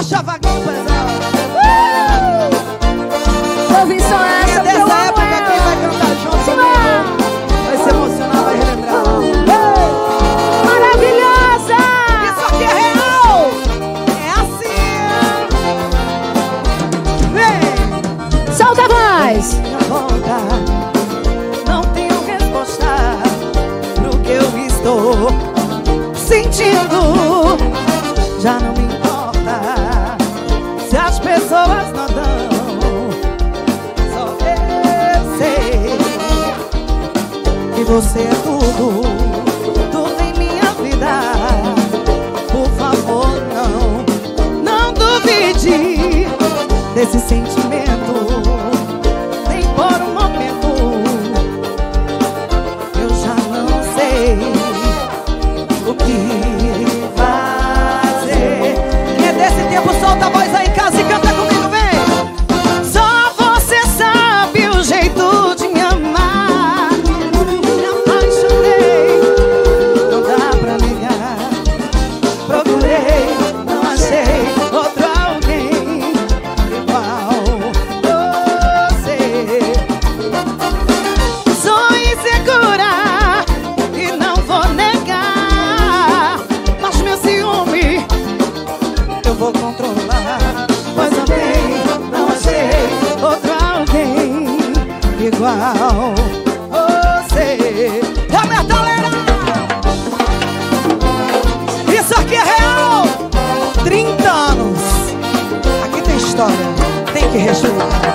Poxa, Vaguinho pesado. Ouvi só essa, é dessa época quem vai cantar junto comigo vai se emocionar, vai relembrar. Maravilhosa! Isso aqui é real! É assim! Vem! Solta a voz! Minha volta, não tenho resposta pro que eu estou sentindo. Já não me importa se as pessoas não dão. Só eu sei que você é tudo, tudo em minha vida. Por favor, não duvide desse sentimento, nem por um momento. Eu já não sei o que fazer. Quem é desse tempo, solta a voz aí em casa e canta comigo, vem! Só você sabe o jeito de me amar. Me apaixonei, não dá pra negar. Procurei, não achei outro alguém igual você. Sou insegura e não vou negar, mas meu ciúme eu vou controlar, pois não achei outro alguém igual você. Roberto Leira! Isso aqui é real! 30 anos. Aqui tem história, tem que respeitar.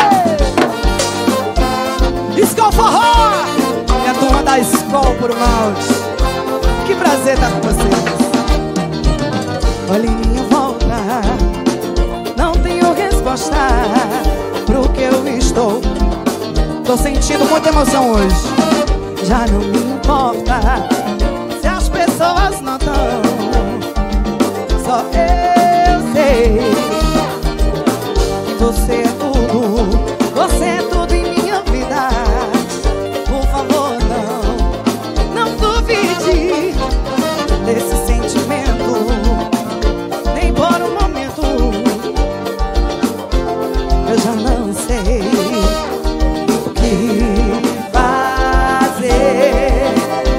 Hey! Skol Forró! Minha turma da Skol por malte. Que prazer estar com vocês. Olha em minha volta, não tenho resposta pro que eu estou. Tô sentindo muita emoção hoje. Já não me importa se as pessoas não dão. Só eu sei que você é tudo, você é tudo em minha vida. Por favor, não duvide desse sentimento, nem por um momento. Eu já não sei o que fazer.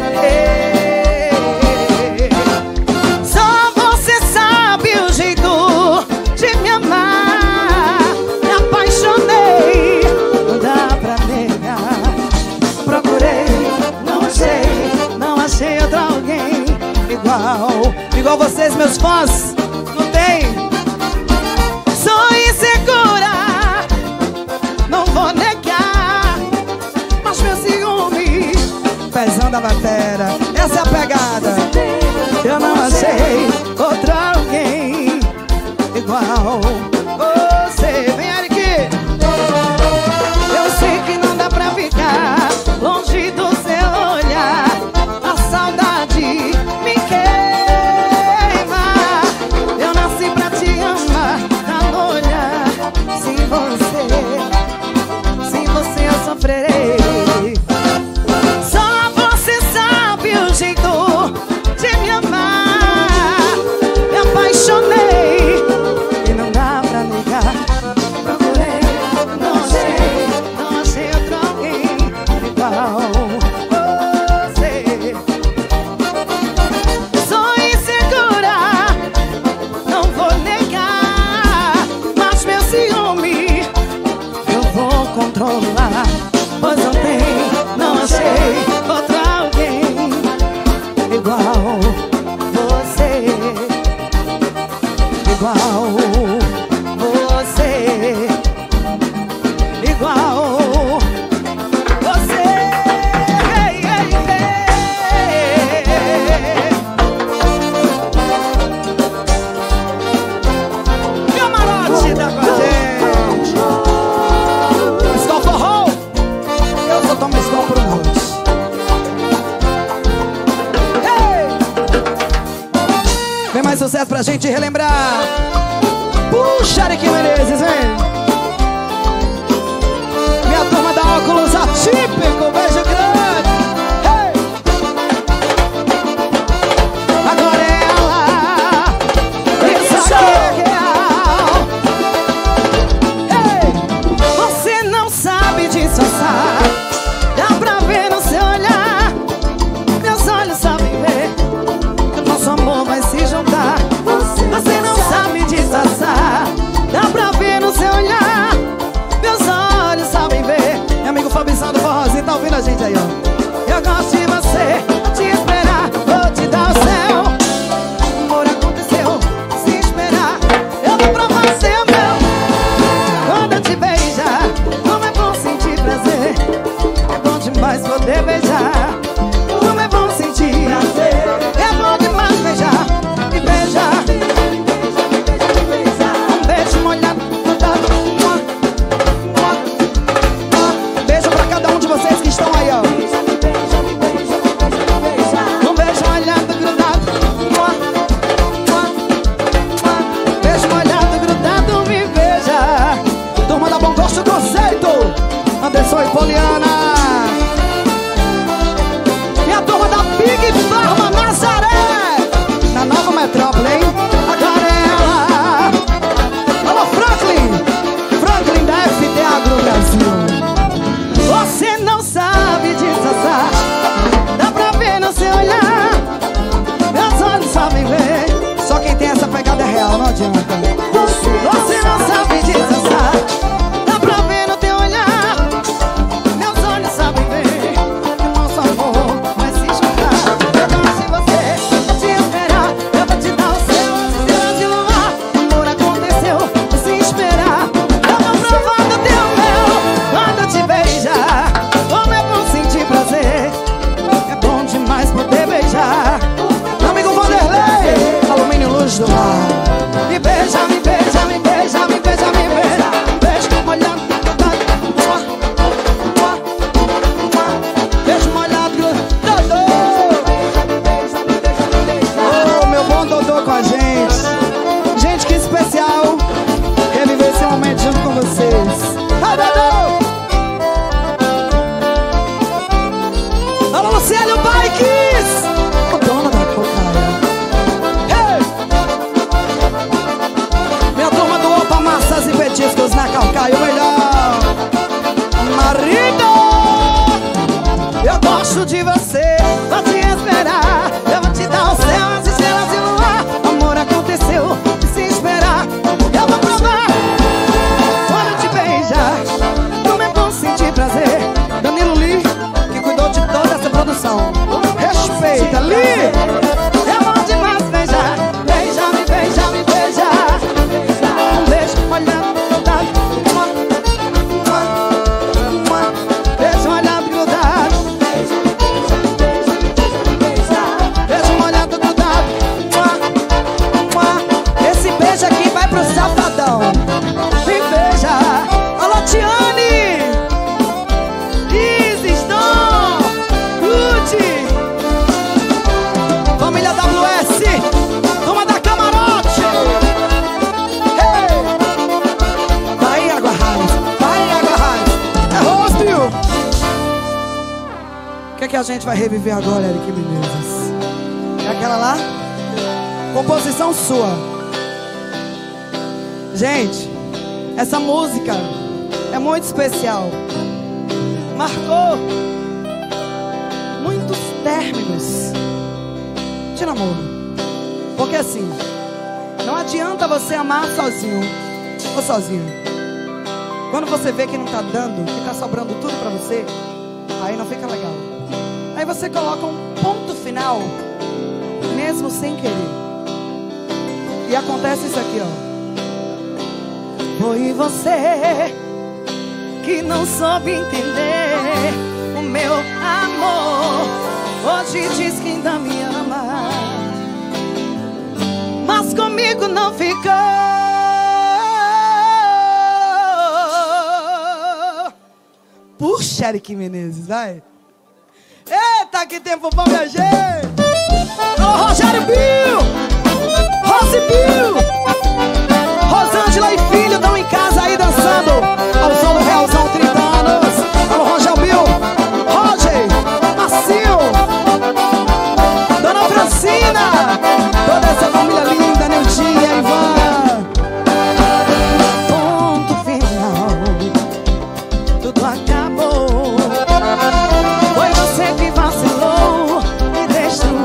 Só você sabe o jeito de me amar. Me apaixonei, não dá pra negar. Procurei, não achei outro alguém igual vocês, meus fãs. Não tem? Sou insegura, não vou negar, mas meu ciúme pesando a batera. Essa é a pegada. Eu não achei outro alguém igual você. Vem, Eric! Eu sei que não dá pra ficar longe do seu olhar. A saudade me queima. Eu nasci pra te amar, pra olhar. Sem você eu sofrerei. Só você sabe o jeito de me amar. Me apaixonei e não dá pra negar. Procurei, não achei outro alguém igual você. Sou insegura, não vou negar, mas meu ciúme eu vou controlar, pois não achei outro alguém igual você. Igual você. Igual você. Hey, hey, hey. Camarote da com a gente. Skol Forró. Eu só tomo Skol por um monte. Vem mais sucesso pra gente relembrar. Puxa, Eric Menezes, vem. Minha turma da óculos atípico, beijo grande. Hey! Agora é ela. Isso aqui é real. adianta. Você não sabe descansar. Dá pra ver no teu olhar. Meus olhos sabem ver que o nosso amor vai se juntar. Eu gosto de você, te esperar. Eu vou te dar o céu, estrelas de luar. Amor aconteceu, se esperar. Eu vou provar do teu mel quando eu te beijar. Como é bom sentir prazer. É bom demais poder beijar. Meu amigo Vanderlei, Alumínio Luz do Mar. Me beija, me beija, me beija, me beija, me beija. Beijo molhado, beijo molhado, Dodô. Oh, meu bom Dodô com a gente. Gente, que especial reviver esse momento junto com vocês. Ah, Dodô! Alô, Luciano Bikes, o dono da cocaína. Hey! Minha turma do Opa Massas e Petiscos na Calcaia, o melhor. Marido, eu gosto de você, vou te esperar. Eu vou te dar o céu, as estrelas e o luar. Amor aconteceu, se esperar. Eu vou provar quando te beijar. Como é bom sentir prazer. Danilo Lee, que cuidou de toda essa produção. Respeita, Lee. É bom demais beijar. Beija, me beija, me beija. Um beijo molhado, grudado. Beijo molhado, grudado. Beijo molhado, grudado. Esse beijo aqui vai pro Safadão. Me beija. Alô, Tiane. Isis, Dom, Gucci, família WS, turma da Camarote. Hey! Vai, Água Raiz, vai, Água Raiz. É rosto. O que é que a gente vai reviver agora, Eric Menezes? É aquela lá? Composição sua. Gente, essa música é muito especial. Marcou muitos términos de namoro. Porque assim, não adianta você amar sozinho ou sozinho. Quando você vê que não tá dando, que tá sobrando tudo pra você, aí não fica legal. Aí você coloca um ponto final, mesmo sem querer. E acontece isso aqui, ó. Foi você que não soube entender o meu amor. Hoje diz que ainda me ama, mas comigo não ficou. Puxa, Eric Menezes, vai. Eita, que tempo bom, minha gente. Ô, Rogério Bill, Rose Bill, Rosângela e filho estão em casa aí dançando ao som do Realzão 30 anos. Alô, Rogério Bill, Roger, Marcinho, Dona Francina, toda essa família linda, Neutinha, Ivan. Ponto final, tudo acabou. Foi você que vacilou e destruiu.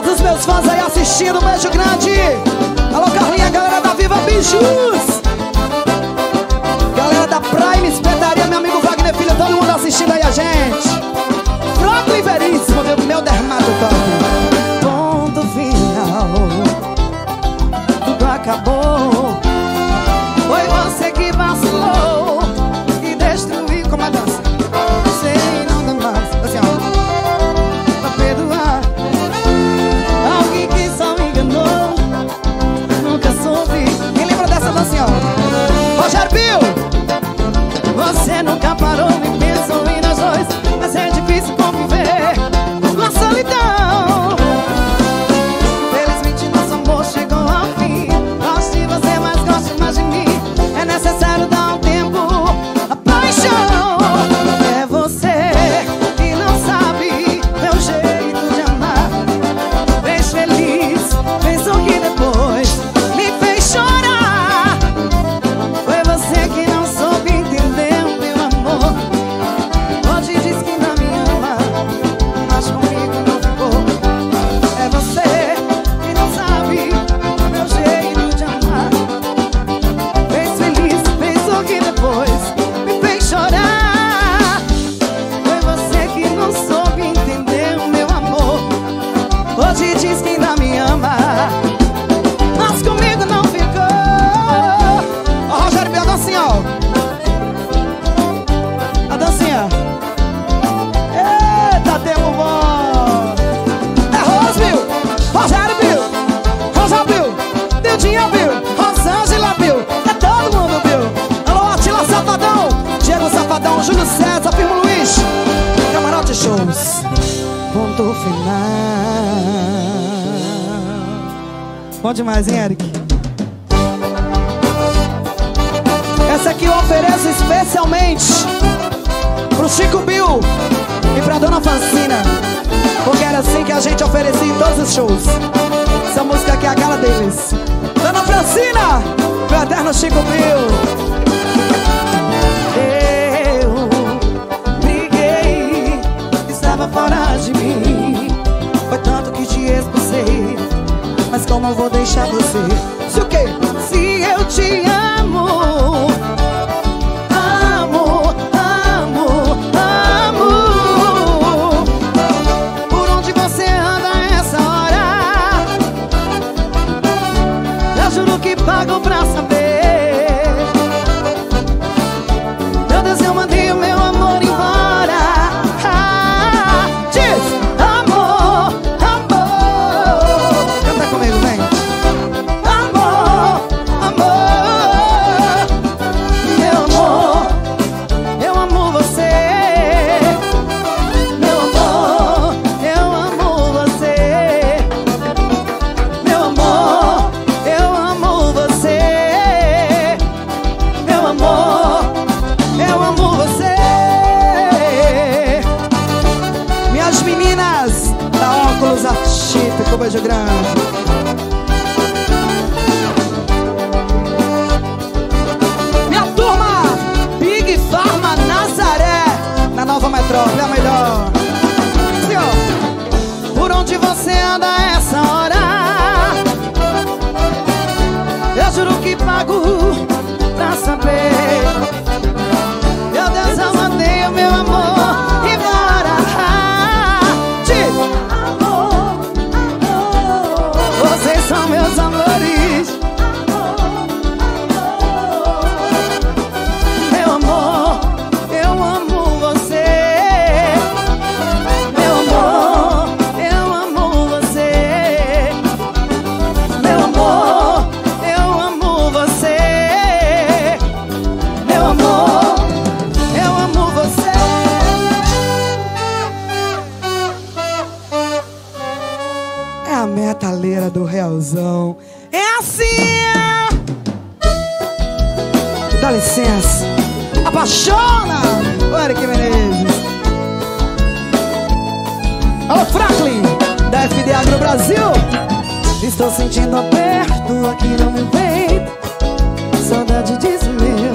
todos os meus fãs aí assistindo, um beijo grande. Alô Carlinha, galera da Viva Bijus, galera da Prime Espetaria, meu amigo Wagner Filho, todo mundo assistindo aí a gente. Franklin Veríssimo, meu dermatocólogo. Ponto final, tudo acabou. Foi você que vacilou e destruiu como a dança. Sei, não dá mais, assim ó, pra perdoar alguém que só me enganou. Nunca soube. Quem lembra dessa dança, ó? Rogério Bill. Você nunca parou, nem pensou em nós dois, mas é difícil conviver com a solidão. Felizmente nosso amor chegou ao fim. Gosto de você, mas gosto mais de mim. É necessário dar um tempo à paixão. É você que não sabe meu jeito de amar. Fez feliz, fez sorrir depois, me fez chorar. Foi você que não soube entender o meu amor. Hoje diz que não me ama, mas comigo não ficou. É você que não sabe meu jeito de amar. Fez feliz, fez sorrir depois, me fez chorar. Foi você que não soube entender o meu amor. Hoje diz que ainda me ama, mas comigo não ficou. Ó, Rogério Bill, a dancinha, ó. A dancinha. Eita, tempo bom. É Rosbill, Rogério Bill, Rosa Bill, Dildinha Bill, Rosângela Bill. É todo mundo Bill. Alô, Atila Safadão, Diego Safadão, Júlio César, Firmo Luiz, Camarote Shows. Ponto final. Bom demais, hein, Eric? Essa aqui eu ofereço especialmente pro Chico Bill e pra Dona Francina, porque era assim que a gente oferecia em todos os shows. Essa música aqui é a cara deles. Dona Francina, meu eterno Chico Bill. Eu briguei, estava fora de mim. Foi tanto que te expulsei, mas como eu vou deixar você? Se o quê? Se eu te amo, amo, amo, amo. Por onde você anda a essa hora? Eu juro que pago pra saber. Meu Deus, eu mandei o meu amor embora. Diz, amor, amor. Canta comigo, vem. Amor, amor. Meu amor, eu amo você. Meu amor, eu amo você. Meu amor, eu amo você. Meu amor, eu amo você. Minhas meninas da Óculos Artístico, beijo grande. Minha turma, Big Pharma Nazaré, na Nova Metrópole, a melhor. Assim, ó. Por onde você anda a essa hora? Eu juro que pago pra saber. Meu Deus, eu mandei o meu amor embora. Diz, amor, amor. Vocês são meus amores. Meu amor, eu amo você. Meu amor, eu amo você. Meu amor, eu amo você. Meu amor, eu amo você. É a metaleira do Realzão. É assim. Dá licença. Apaixona. O Eric Menezes. Alô, Franklin, da FD Agro Brasil. Estou sentindo aperto aqui no meu peito. Saudade diz meu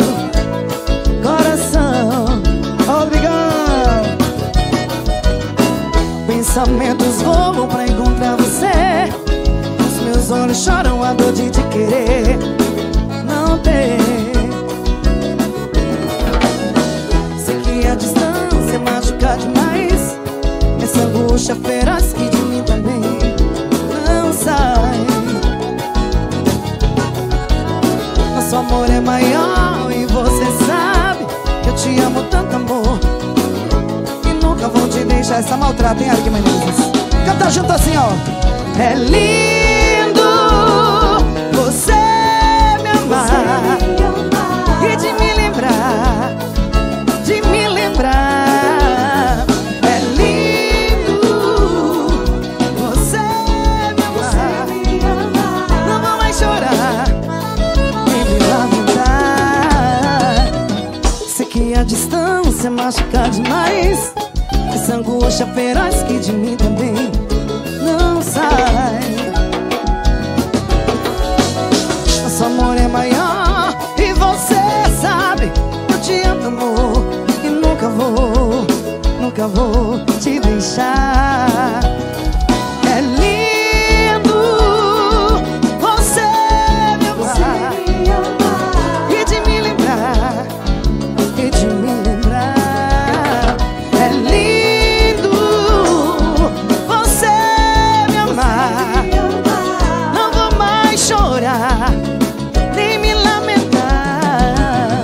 coração. Obrigado. pensamentos voam pra encontrar você. Os meus olhos choram a dor de te querer não ter. Sei que a distância machuca demais. Essa angústia feroz que de mim também não sai. Nosso amor é maior e você sabe que eu te amo tanto, amor, e nunca vou te deixar. Essa maltrata, hein, Eric Menezes? Canta junto assim, ó. É lindo você me amar e de me lembrar, de me lembrar. É lindo você me amar. Não vou mais chorar nem me lamentar. Sei que a distância machuca demais. Essa angústia feroz que de mim também não sai. Nosso amor é maior e você sabe que eu te amo, amor, e nunca vou te deixar. É lindo você me amar e de me lembrar, e de me lembrar. É lindo você me amar. Não vou mais chorar nem me lamentar.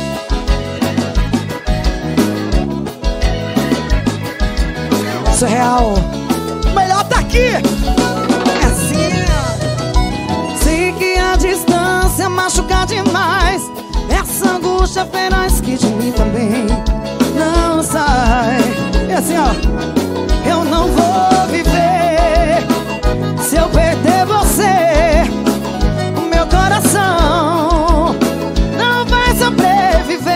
Isso é real. Melhor tá aqui. É assim. Sei que a distância machuca demais. Essa angústia feroz que de mim também não sai. É assim, ó. Eu não vou viver se eu perder você. O meu coração não vai sobreviver.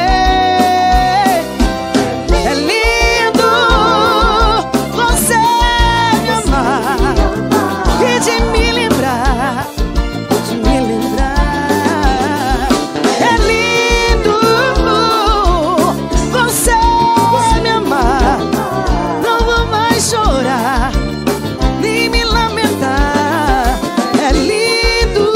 É lindo você me amar e de me lembrar, de me lembrar. É lindo você me amar. Não vou mais chorar nem me lamentar. É lindo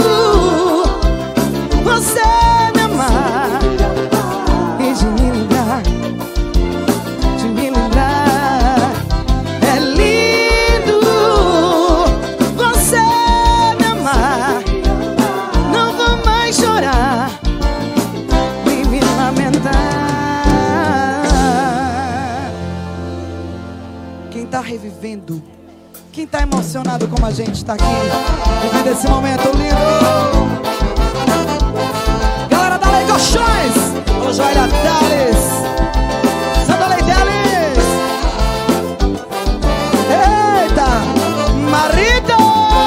você me amar e de me lembrar, de me lembrar. É lindo você me amar. Não vou mais chorar nem me lamentar. Quem tá revivendo, quem tá emocionado como a gente tá aqui, vivendo esse momento lindo. Galera da Lei Colchões, o Joelha Tales, Santa Lei Tales. Eita, marido!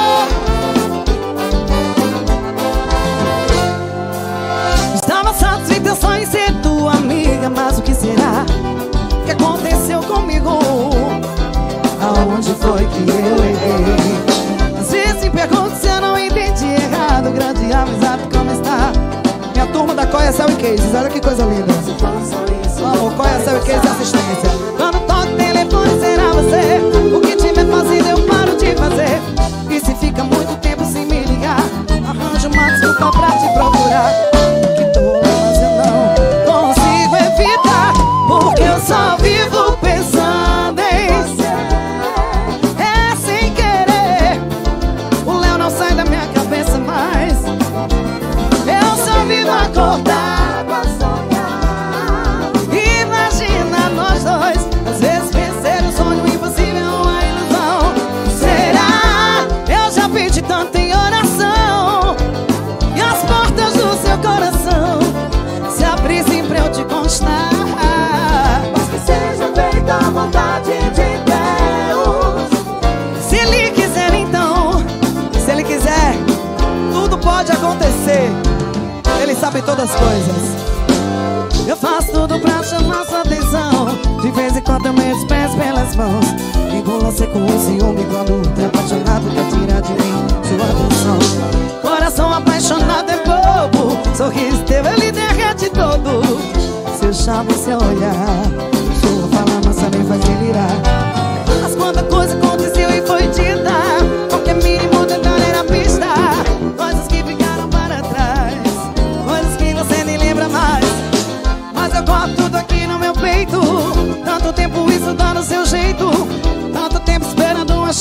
Estava satisfeita só em ser tua amiga, mas o que será que aconteceu comigo? Aonde foi que eu errei? Às vezes me pergunto se eu não entendi errado. Grande amizade, como está? Minha turma da Coia Cell e Cases, olha que coisa linda. Amor, Coia Cell e Cases assistência. Quando toco o telefone será você. O que tiver fazido eu paro de fazer. E se fica muito tempo sem me ligar, arranjo uma desculpa pra te procurar. Que dor, mas eu não consigo evitar, porque eu só vivo pensando em você. É sem querer, o Léo não sai da minha cabeça mais. Eu só vivo acordado a sonhar. Imagina nós dois, às vezes vencer um sonho impossível, uma ilusão. Será? Eu já pedi tanto em oração, e as portas do seu coração se abrissem pra eu te conquistar. Mas que seja feita a vontade de Deus. Se Ele quiser, então, se Ele quiser, tudo pode acontecer. Ele sabe todas as coisas. Eu faço tudo pra chamar sua atenção. De vez em quando eu meto os pés pelas mãos. Engulo você com o ciúme quando tá apaixonado, quer tirar de mim sua atenção. Coração apaixonado é bobo, sorriso teu ele derrete todo. Se eu chamo seu olhar, sua fala mansa me faz delirar. Mas quando a coisa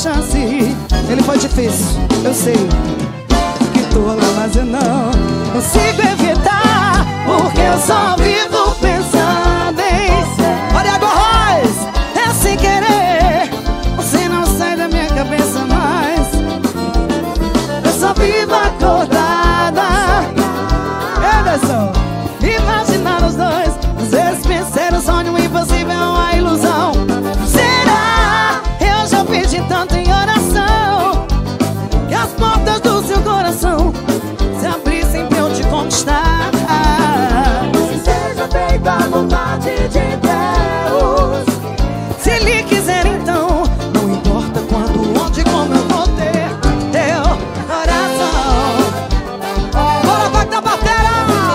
chance. Ele foi difícil, eu sei que tola, mas eu não consigo evitar, porque eu só vivo pensando em você. Olha agora, é sem querer, você não sai da minha cabeça mais. Eu só vivo acordada, Ederson, imaginar os dois. Às vezes pensei no sonho impossível, uma ilusão. Será? Eu já pedi tanto em oração que as portas do seu coração se abrissem pra eu te conquistar. Que seja feita a vontade de Deus. Se Ele quiser então, não importa quando, onde, como eu vou ter teu coração. Bora, toque da bateria!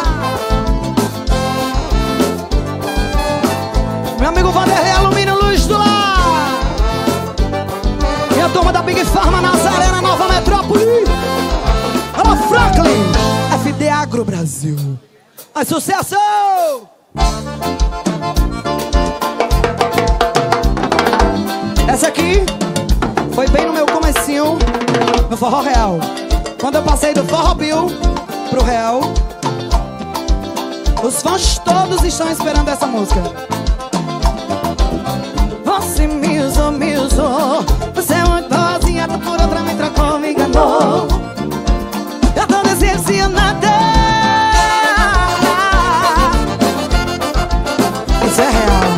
Meu amigo Vanderlei Alumínio Luz do Lar. E a turma da Big Pharma Nazaré na Nova Metrópole. Alô, Franklin, FD Agro Brasil. Mais sucesso! Essa aqui foi bem no meu comecinho, no Forró Real. Quando eu passei do Forró Bill pro Real, os fãs todos estão esperando essa música. Você me usou, você é muito boazinha, tá por outra, me trocou, me enganou. Eu tô decepcionada. Isso é real.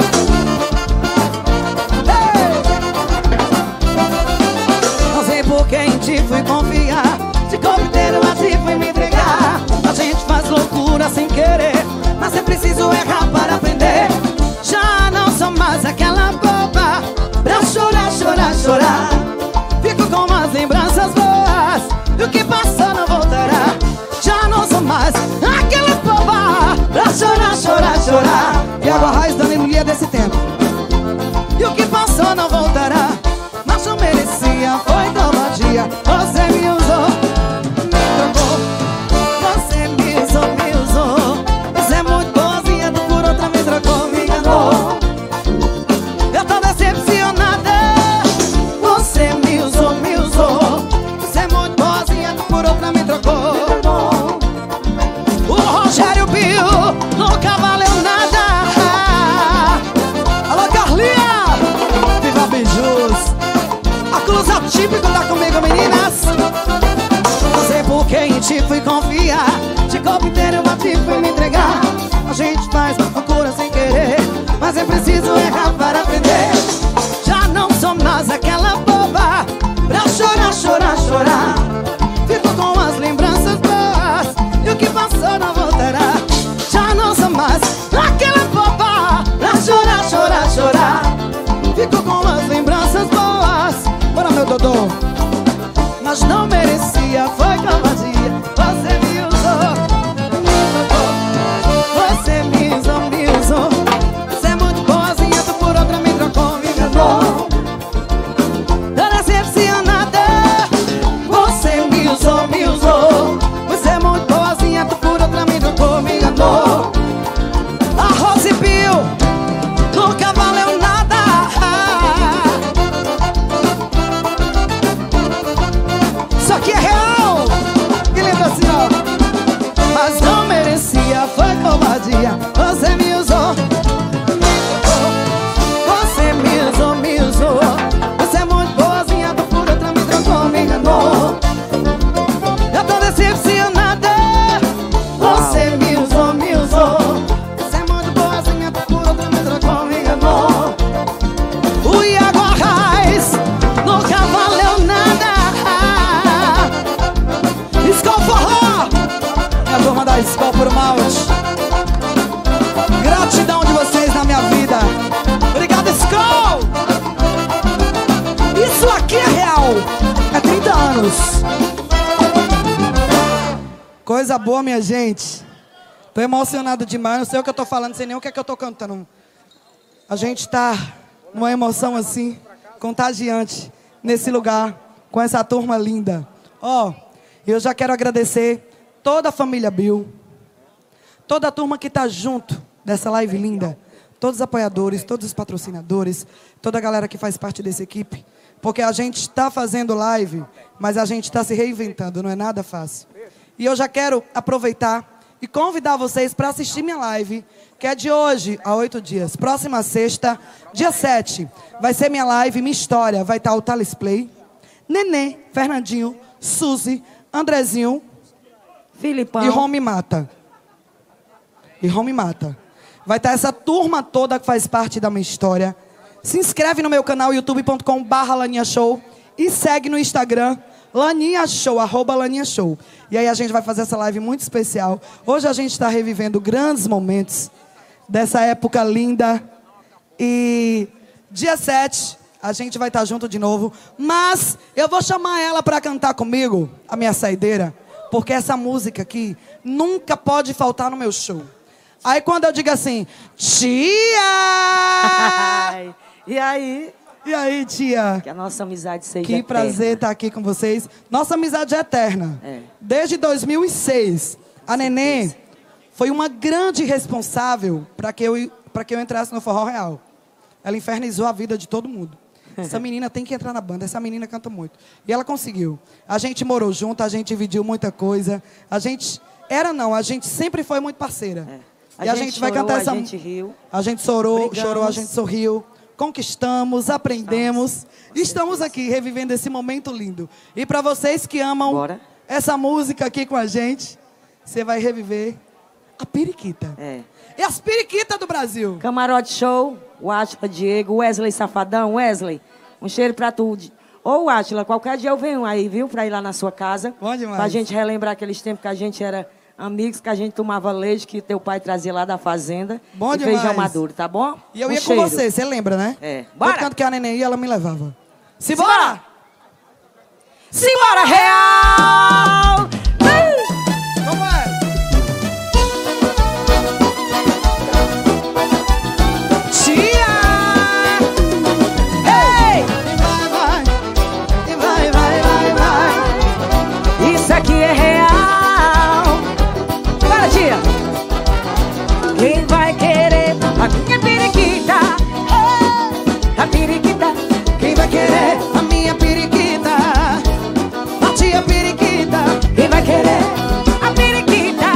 Não sei por que em ti fui confiar, de corpo inteiro a ti fui me entregar. A gente faz loucura sem querer, mas é preciso errar para aprender. Já não sou mais aquela boba pra chorar, chorar, chorar. Fico com umas lembranças boas, e o que passou não voltará. Já não sou mais aquela boba pra chorar, chorar, chorar. E água raiz da melodia desse tempo. E o que passou não voltará, mas eu merecia, foi covardia. Você me usou, me trocou. Você me usou. Você é muito boazinha, tu por outra me trocou, me enganou. Eu tô decepcionada. Você me usou. Você é muito boazinha, tu por outra me trocou. O Rogério Bill nunca valeu nada. Alô, Carlinha, viva Bijus. A cruz atípico tá comigo, meninas. Não sei por que em ti fui confiar, de corpo inteiro eu bati, fui me entregar. A gente faz loucura sem querer, mas é preciso errar para aprender. Já não sou mais aquela boba pra chorar, chorar, chorar. Fico com as lembranças boas, e o que passou não voltará. Já não sou mais aquela boba pra chorar, chorar, chorar. Fico com as lembranças boas. Bora, meu Dodô. Mas não merecia, foi covardia. Você me usou, me trocou. Você me usou. Você é muito boazinha, tu por outra me trocou, me enganou. Tô decepcionada. Você me usou. Você é muito boazinha, tu por outra me trocou, me enganou. A Rose Bill nunca valeu nada. Isso aqui é real. Que lindo assim, ó. Mas não merecia, foi covardia. Você me usou, você me usou. Você é muito boazinha, tu por outra me trocou, me enganou. Eu tô decepcionada. Você me usou. Você é muito boazinha, tu por outra me trocou, me enganou. O Iago Arraes nunca valeu nada. Skol Forró, é a turma da Skol por Malte. Gratidão de vocês na minha vida. Obrigado, Skol. Isso aqui é real. É 30 anos. Coisa boa, minha gente. Tô emocionado demais. Não sei o que eu tô falando, não sei nem o que é que eu tô cantando. A gente tá numa emoção assim, contagiante, nesse lugar, com essa turma linda. Ó, eu já quero agradecer toda a família Bill, toda a turma que tá junto dessa live linda, todos os apoiadores, todos os patrocinadores, toda a galera que faz parte dessa equipe. Porque a gente está fazendo live, mas a gente está se reinventando, não é nada fácil. E eu já quero aproveitar e convidar vocês para assistir minha live, que é de hoje a 8 dias. Próxima sexta, dia 7, vai ser minha live, minha história. Vai estar o Thales Play, Nenê, Fernandinho, Suzy, Andrezinho, Filipão e Rome Mata. Vai estar essa turma toda que faz parte da minha história. Se inscreve no meu canal youtube.com/LaninhaShow e segue no Instagram LaninhaShow, @LaninhaShow. E aí a gente vai fazer essa live muito especial. Hoje a gente está revivendo grandes momentos dessa época linda. E dia 7 a gente vai estar junto de novo. Mas eu vou chamar ela para cantar comigo, a minha saideira. Porque essa música aqui nunca pode faltar no meu show. Aí quando eu digo assim, tia! E aí? E aí, tia? Que a nossa amizade seja Que eterna. prazer estar aqui com vocês. Nossa amizade é eterna. É. Desde 2006. A Nenê foi uma grande responsável para que eu entrasse no Forró Real. Ela infernizou a vida de todo mundo. Essa menina tem que entrar na banda, essa menina canta muito. E ela conseguiu. A gente morou junto, a gente dividiu muita coisa. A gente sempre foi muito parceira. É. E a gente vai cantar essa... A gente riu. A gente chorou, Brigamos. a gente sorriu. Conquistamos, aprendemos. Estamos aqui revivendo esse momento lindo. E para vocês que amam essa música aqui com a gente, você vai reviver a periquita. É as periquitas do Brasil. Camarote Show, o Átila Diego, Wesley Safadão. Wesley, um cheiro pra tu. Ô, Átila, qualquer dia eu venho aí, viu? Pra ir lá na sua casa. Bom demais. Pra gente relembrar aqueles tempos que a gente era amigos, que a gente tomava leite, que teu pai trazia lá da fazenda. Bom e demais. feijão maduro, tá bom? E eu ia com você lembra, né? É. Bora! Tanto que a Nenê ia, ela me levava. Simbora! Simbora, real! Como é? Tia! Ei! Vai. Isso aqui é real! Para, tia! Quem vai querer a minha periquita? A periquita! Quem vai querer a minha periquita? A tia periquita. Quem vai querer a periquita?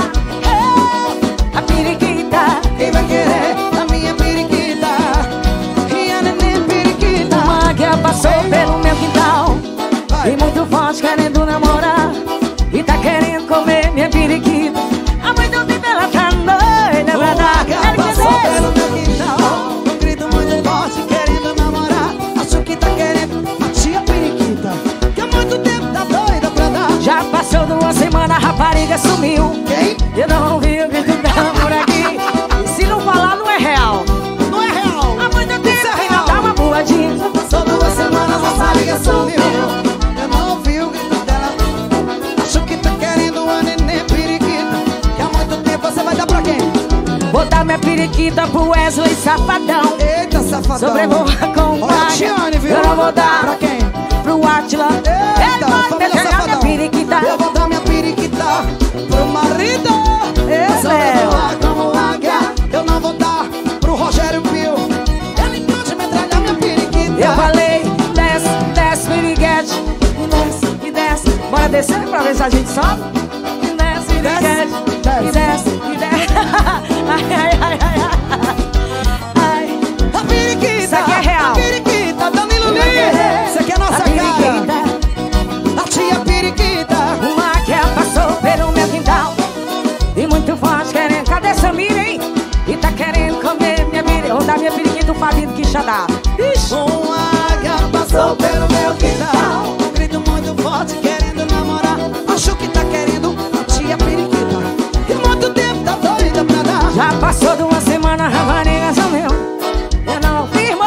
A periquita! Quem vai querer a minha periquita? E a Nenê periquita. Uma águia passou pelo meu quintal Vai. e muito forte querendo namorar. E tá querendo comer minha periquita. Há muito tempo ela tá doida pra dar. Ela passou pelo meu quintal, um grito muito forte querendo namorar. Acho que tá querendo a tia periquita, que há muito tempo tá doida pra dar. Já passou de uma semana, a rapariga sumiu. Quem? Eu não ouvi o grito dela por aqui. E se não falar, não é real. Não é real. Há muito tempo Isso é que real. não dá uma boadinha. Passou 2 semanas, a rapariga sumiu. Eu não ouvi o grito dela. Acho que tá querendo a Nenê periquita, que há muito tempo você vai dar pra quem? Vou dar minha periquita pro Wesley Safadão. Eita, safadão. Sobrevoar com Olha a praga. Tiane, viu? Eu não vou dar Pra quem? pro Átila. Ele Eita, pode família pegar minha safadão. periquita. Eu vou dar minha periquita pro marido. Léo. Sobrevoar como águia. Eu não vou dar pro Rogério Pio. Ele pode metralhar minha periquita. Eu falei, desce, desce, piriguete. E desce, e desce. Bora descer pra ver se a gente sobe. E desce, piriguete. Desce. E desce, e desce. Ai, ai, ai, ai, ai. A periquita. Isso aqui é real. A periquita, Danilo Quem vai Lima. querer Isso aqui é nossa a cara. periquita? A tia periquita. Uma águia passou pelo meu quintal e muito forte querendo. Cadê Samir, hein? E tá querendo comer minha periquita. Vou dar minha periquita, o Fabinho do Quixadá. Ixi. Uma águia passou pelo meu quintal, um grito muito forte querendo namorar. Acho que tá querendo a tia periquita, que há muito tempo tá doida pra dar. Já passou de uma semana, a rapariga sumiu. Eu não firmo.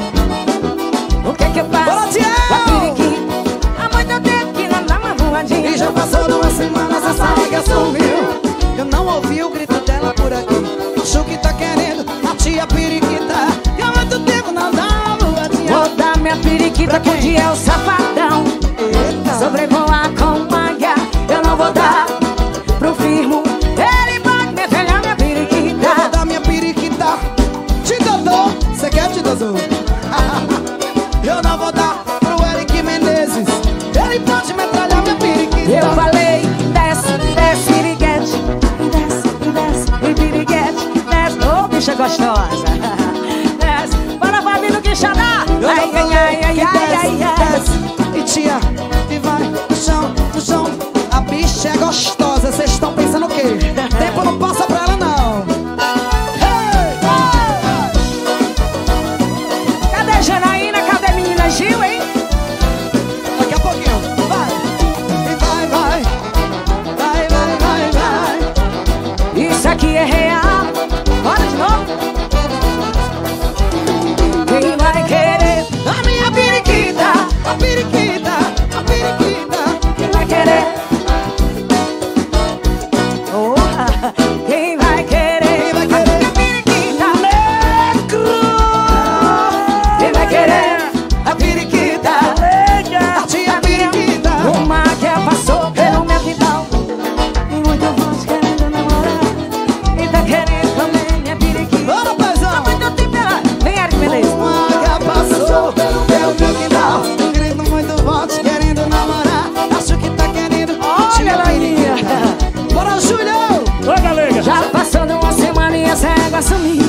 O que eu faço? Bora, Tiel! Com a periquita. Há muito tempo que não dá uma voadinha. E já passou 2 semanas, essa águia sumiu. Eu não ouvi o grito dela por aqui. Acho que tá querendo a tia periquita, que há muito tempo não dá uma voadinha. Vou dar minha periquita pro Diel Safadão. Eita. Sobrevoar com águia. Eu não vou dar pro firmo. Ele pode metralhar minha periquita. Eu vou dar minha periquita. Te Dodô, você quer te Dodô? Eu não vou dar pro gostosa. Desce, bora pra vir no Quixadá. Ai, ai, ai, ai, ai, ai, ai. E tia, e vai no chão, no chão. A bicha é gostosa, vocês estão pensando o quê? Tempo não passa pra ela não. Cadê Janaína? Cadê menina Gil, hein? Daqui a pouquinho, vai. E vai, vai. Vai, vai, vai, vai. Isso aqui é real. Bora de novo. Quem vai querer A minha periquita, a periquita, a periquita. Quem vai querer? Oh, quem vai querer? Quem vai querer? A periquita. Quem vai querer? A periquita, a tia periquita. Uma que passou pelo meu quintal e muito forte querendo namorar e tá querendo comer minha periquita. Bora, paizão. Muito tempo ela. Vem, Eric Menezes. Uma que passou pelo meu quintal, grito muito forte, querendo namorar. Acho que tá querendo Olha, Laninha. Bora, Júlio! Oi, galega. Já passou de uma semana e essa égua sumiu.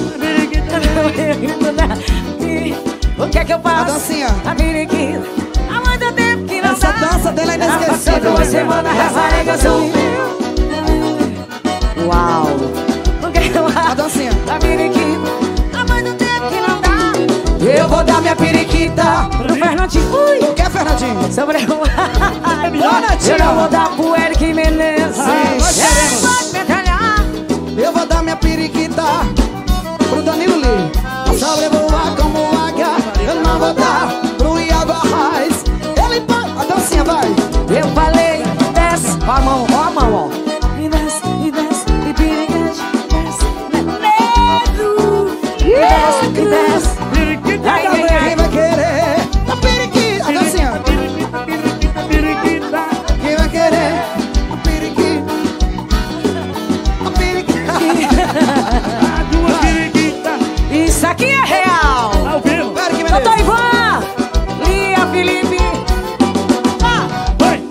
O que é que eu A faço? dancinha. A periquita. Há muito tempo que não Essa dá. dança dela é Já passou de inesquecível. uma semana, essa égua sumiu. Uau. O que é que eu A faço? dancinha. A periquita. Há muito tempo que não dá. Eu vou dar minha periquita. Pro Fernandinho. Ui. O que, Fernandinho? Sobre o... Bora, tia. Eu não vou dar pro Eric Menezes. nós Ele queremos. pode metralhar. Eu vou dar minha periquita pro Danilo Lee. Sobrevoar como águia. Eu não vou dar pro Iago Arraes. Ele pode. A dancinha vai. Eu falei, desce. Ó a mão, ó. E desce, e piriguete, desce. Negro. E desce, e desce. Ai, ai, ai. Quem vai querer? A periquita. A dancinha. Quem vai querer? A periquita. A periquita. Duas periquitas Isso aqui é real. ao vivo. Eric Doutor Menezes. Ivan, Lia, Felipe. Ah, Vai.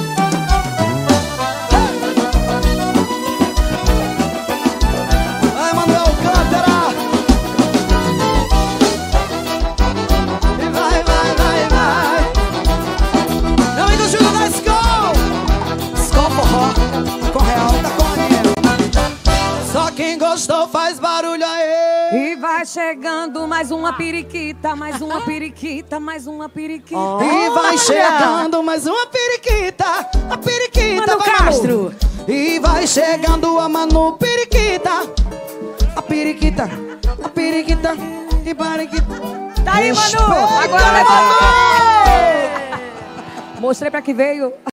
Vai, Manuel Alcântara. E vai, vai, vai, vai. Meu amigo Júlio da Skol. Skol forró. Com real, tá com a minha. Só quem gostou faz barulho aí. e vai chegando mais uma periquita, mais uma periquita, mais uma periquita. E vai chegando mais uma periquita. A periquita Mano vai, Castro. Manu. E vai chegando a Manu Periquita. A periquita. A periquita. E periquita. Tá aí, Manu. Respeita, Agora vai Manu. Mostrei pra que veio.